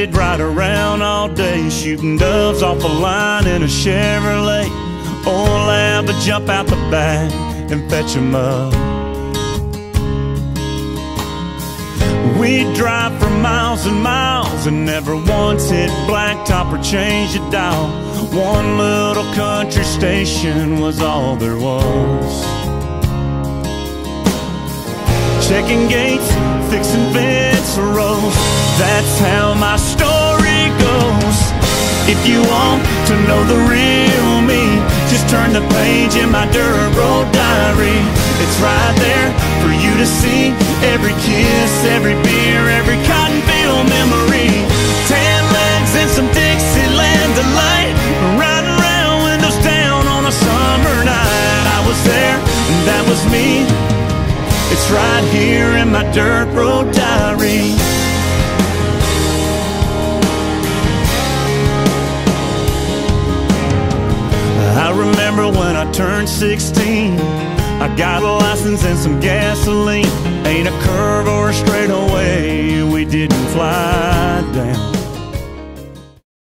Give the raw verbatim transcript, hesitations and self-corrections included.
we'd ride around all day, shooting doves off a line in a Chevrolet. Old Lab would jump out the back and fetch 'em up. We'd drive for miles and miles and never once hit blacktop or changed a dial. One little country station was all there was. Checking gates, fixing fence rows, that's how my story goes. If you want to know the real me, just turn the page in my dirt road diary. It's right there for you to see. Every kiss, every beer, every cotton field memory. Tan legs and some Dixieland delight, riding round windows down on a summer night. I was there, and that was me. It's right here in my dirt road diary. I remember when I turned sixteen, I got a license and some gasoline. Ain't a curve or a straightaway we didn't fly down.